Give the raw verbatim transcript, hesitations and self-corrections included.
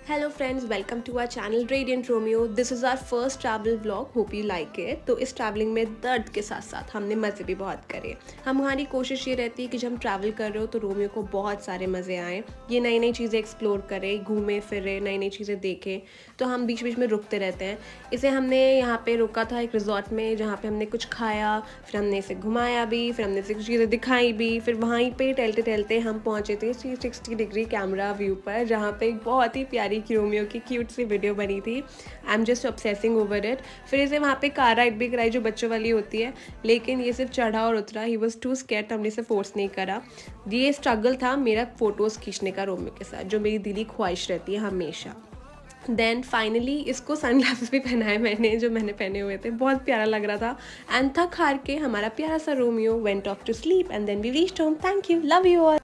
Hello friends, welcome to our channel Radiant Romeo. This is our first travel vlog. Hope you like it. तो इस travelling में दर्द के साथ साथ हमने मज़े भी बहुत करे। हम हमारी कोशिश ये रहती है कि जब हम ट्रैवल कर रहे हो तो रोमियो को बहुत सारे मज़े आएँ, ये नई नई चीज़ें एक्सप्लोर करें, घूमें फिरें, नई नई चीज़ें देखें। तो हम बीच बीच में रुकते रहते हैं। इसे हमने यहाँ पे रुका था एक रिजॉर्ट में, जहाँ पे हमने कुछ खाया, फिर हमने इसे घुमाया भी, फिर हमने इसे कुछ चीज़ें दिखाई भी। फिर वहीं पे टहलते टहलते हम पहुँचे थे three sixty degree camera view पर, जहाँ पे एक बहुत ही प्यारी रोमियो की क्यूट सी वीडियो बनी थी। I am just obsessing over it. फिर इसे वहाँ पे कार राइड भी कराई जो बच्चों वाली होती है, लेकिन ये सिर्फ चढ़ा और उतरा। ही वॉज टू स्कैर्ड, हमने इसे फोर्स नहीं करा। ये स्ट्रगल था मेरा फ़ोटोज़ खींचने का रोमियो के साथ, जो मेरी दिली ख्वाहिश रहती है हमेशा। देन फाइनली इसको सनग्लासेस भी पहनाए मैंने, जो मैंने पहने हुए थे, बहुत प्यारा लग रहा था। एंड थक हार के हमारा प्यारा सा Romeo went off to sleep and then we reached home. Thank you, love you all.